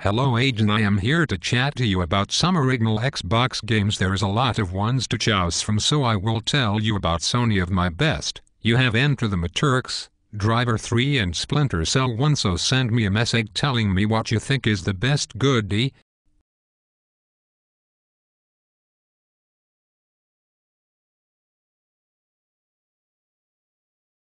Hello agent, I am here to chat to you about some original Xbox games. There is a lot of ones to choose from, so I will tell you about Sony of my best. You have Enter the Matrix, Driver 3 and Splinter Cell 1, so send me a message telling me what you think is the best goodie,